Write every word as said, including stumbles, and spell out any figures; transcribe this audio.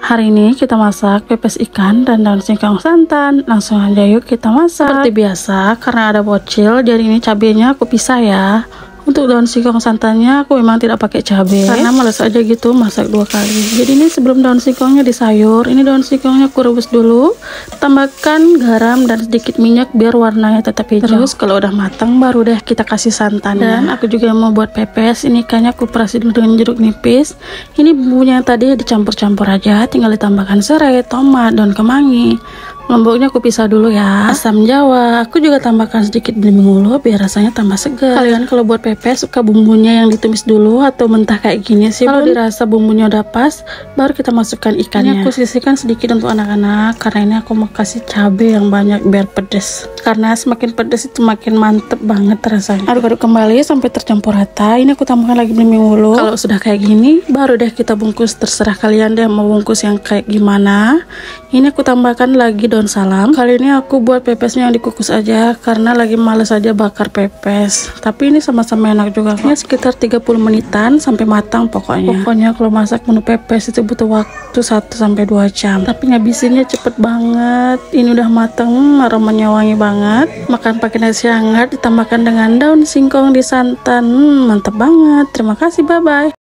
Hari ini kita masak pepes ikan dan daun singkong santan. Langsung aja yuk kita masak. Seperti biasa, karena ada bocil, jadi ini cabenya aku pisah ya. Untuk daun singkong santannya aku memang tidak pakai cabai karena males aja gitu masak dua kali. Jadi ini sebelum daun singkongnya disayur, ini daun singkongnya aku rebus dulu, tambahkan garam dan sedikit minyak biar warnanya tetap hijau. Terus kalau udah matang baru deh kita kasih santannya. Dan aku juga mau buat pepes. Ini ikannya aku perasi dulu dengan jeruk nipis. Ini bumbunya tadi dicampur-campur aja, tinggal ditambahkan serai, tomat, daun kemangi. Lomboknya aku pisah dulu ya. Asam jawa aku juga tambahkan sedikit belimbing ulu biar rasanya tambah segar. Kalian kalau buat pepes suka bumbunya yang ditumis dulu atau mentah kayak gini sih? Kalau dirasa bumbunya udah pas, baru kita masukkan ikannya. Ini aku sisihkan sedikit untuk anak-anak karena ini aku mau kasih cabai yang banyak biar pedes. Karena semakin pedes itu makin mantep banget rasanya. Aduk-aduk kembali sampai tercampur rata. Ini aku tambahkan lagi belimbing ulu. Kalau sudah kayak gini, baru deh kita bungkus. Terserah kalian deh mau bungkus yang kayak gimana. Ini aku tambahkan lagi daun salam. Kali ini aku buat pepesnya yang dikukus aja karena lagi males aja bakar pepes. Tapi ini sama-sama enak juga kok. Ini sekitar tiga puluh menitan sampai matang pokoknya. Pokoknya kalau masak menu pepes itu butuh waktu satu sampai dua jam. Tapi ngabisinnya cepet banget. Ini udah matang, aromanya wangi banget. Makan pakai nasi hangat ditambahkan dengan daun singkong di santan. Hmm, mantap banget. Terima kasih, bye-bye.